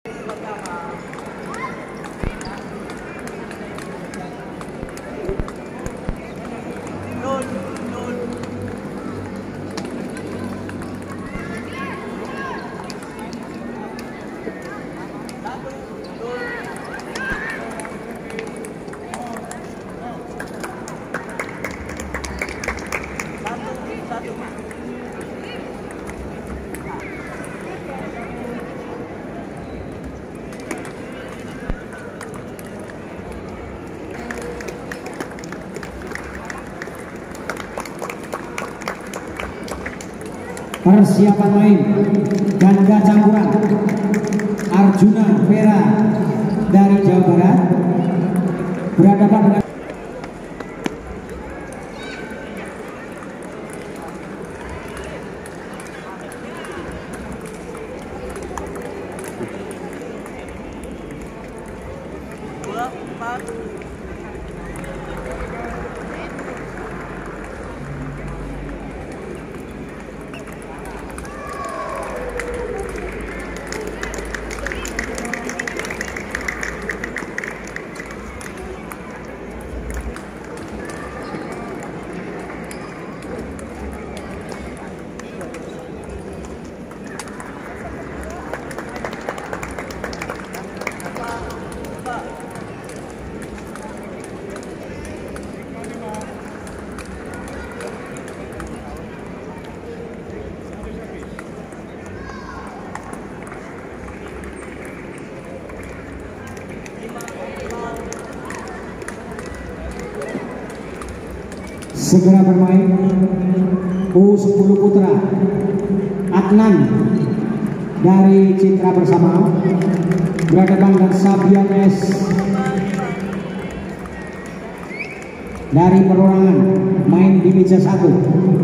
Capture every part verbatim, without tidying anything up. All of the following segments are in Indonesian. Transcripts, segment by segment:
Persiapan main ganda campuran Arjuna Vera dari Jawa Barat berhadapan dengan dua empat segera bermain U sepuluh Putra Adnan dari Citra Bersama berhadapan dengan Sabian S dari Perorangan main di meja satu.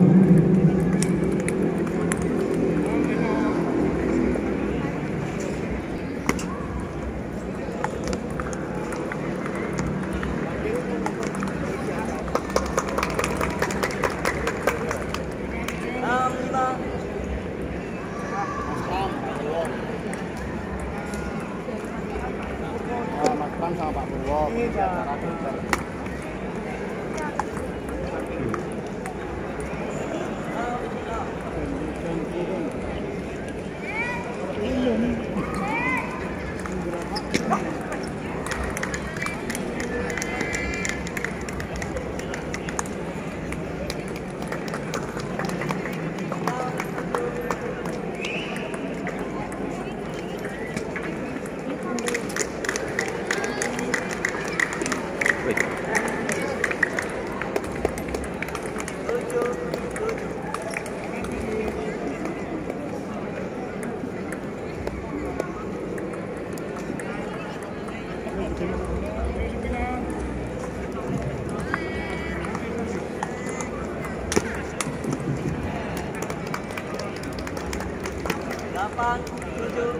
sama Pak Purwo. delapan, tujuh.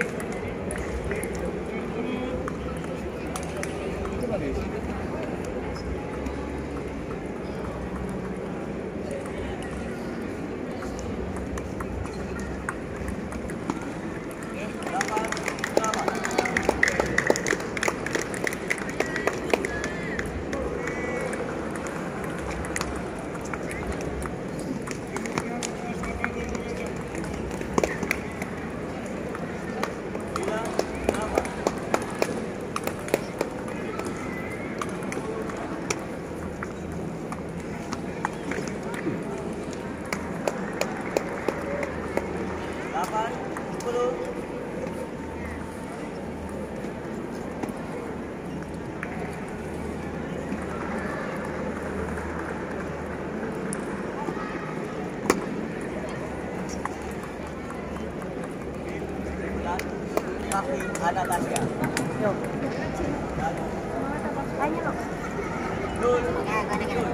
delapan, sepuluh. Kaki ada tasnya. Yo. Banyak loh. Dul. Ya, kadang-kadang.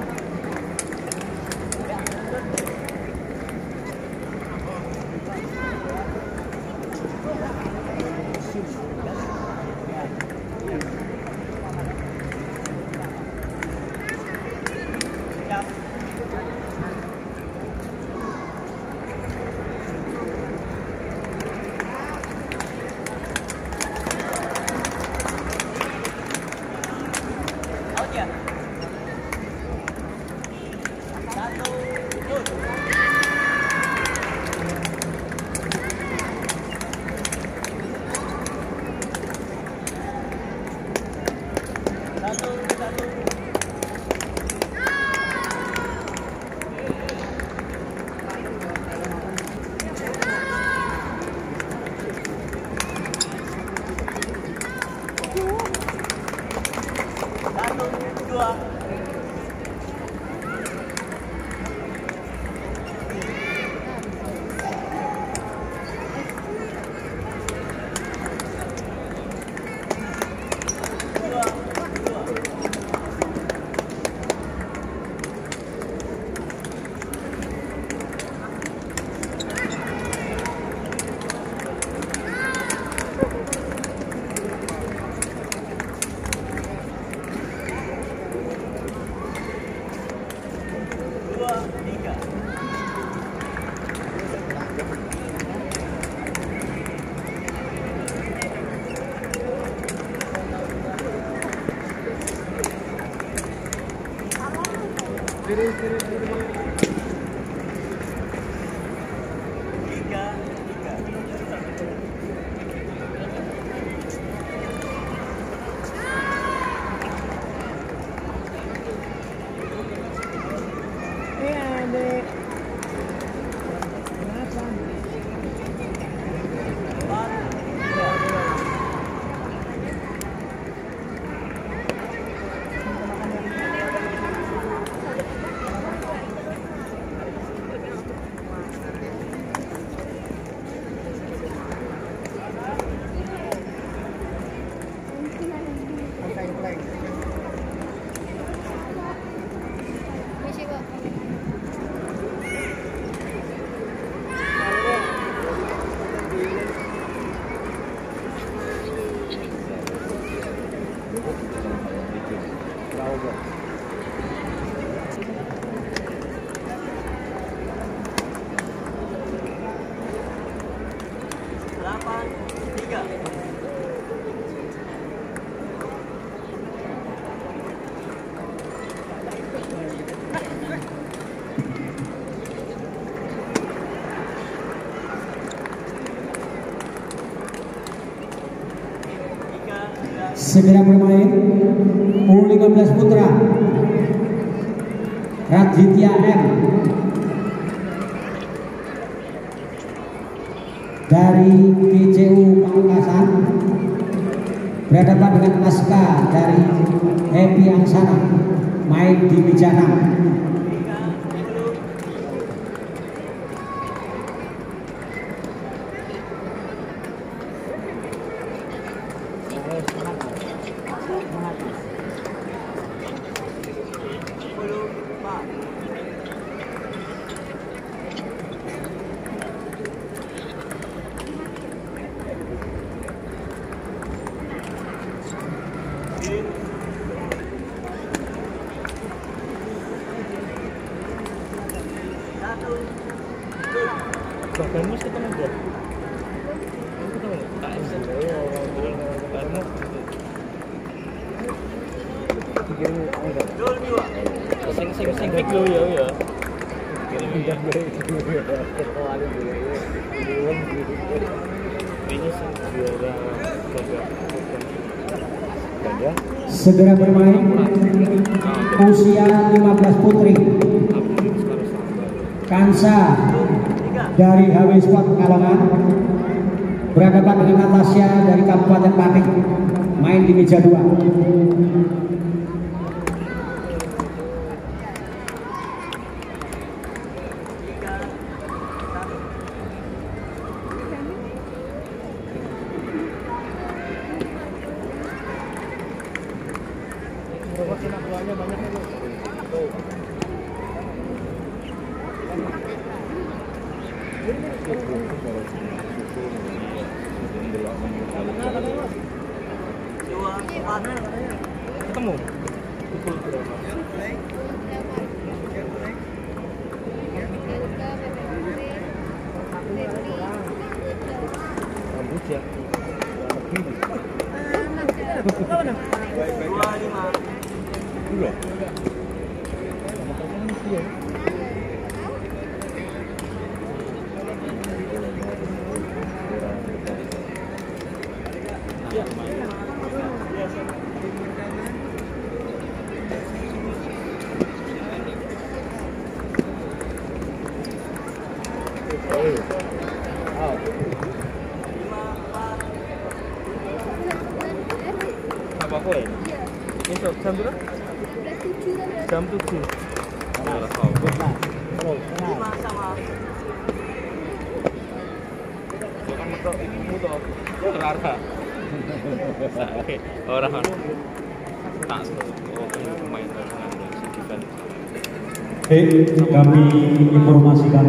Tiga, tiga. Iya, Dek. Delapan, tiga. Tiga, tiga. Segera bermain U lima belas Putra Raditya M dari P C U Pamekasan berhadapan dengan Naska dari Happy Angsana, main di meja enam. Tiga, sepuluh. Sepuluh, empat. Satu, Bahkan mus ketemu bro. Ketemu tak bisa. Karena pikirmu enggak. dua, dua. Sing sing sing pik lo ya ya. Tidak boleh ketuali boleh belum Ini sing juara coba. ada Segera bermain usia lima belas putri Kansa dari H W Sport Kalongan berhadapan dengan Natasha dari Kabupaten Pati, main di meja dua. Dua, empat. Ketemu. Pukul berapa? rambut ya Dua, lima. dulu Apa kok ya? Besok jam berapa? Jam tujuh. Ora tahu. Lima sama. Kan metok ibu to. Ora ora. Oke, ora kan. Tak oh pemain dengan defense. Hei, kami informasikan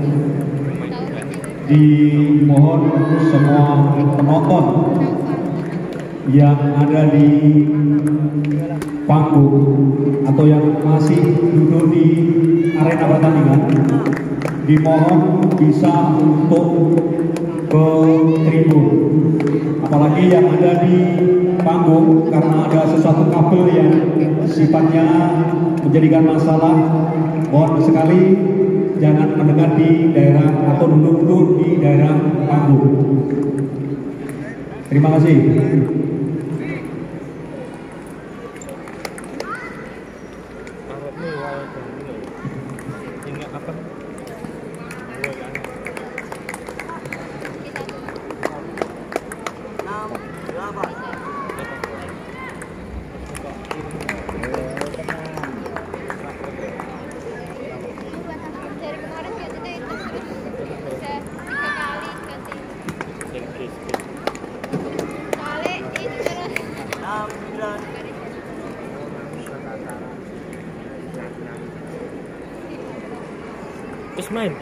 dimohon semua penonton yang ada di panggung atau yang masih duduk di arena pertandingan dimohon bisa untuk ke tribun, apalagi yang ada di panggung karena ada sesuatu kabel yang sifatnya menjadikan masalah. Mohon sekali jangan mendekat di daerah atau duduk-duduk di daerah panggung. Terima kasih. Ini apa? enam delapan. Dari kemarin ganti itu terus bisa tiga kali ganti. Soalnya ini terus enam sembilan. Terus main.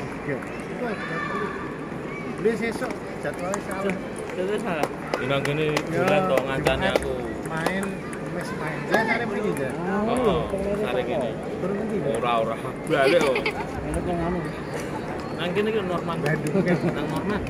Beli sesuk jadwalnya salah. Terus salah. Bilang gini bulan to ngancane aku. Main mes main. Saya sare mriki ya. Oh, sare gini. Ora ora balik kok. Nang kene ki Norman. Nang Norman.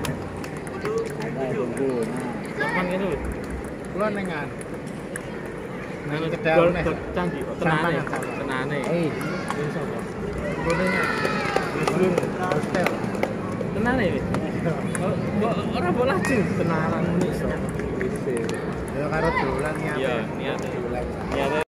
Norman kene lho. Kula nengan. Nang Kedal gol neh. canggih kok tenane. Tenane. Eh, Ini sapa? kulenya. Belum hostel. Tenane iki. Kok ora bola laju tenanan iso. Ya karo dolan niate. Iya, niate. Dolan. Niate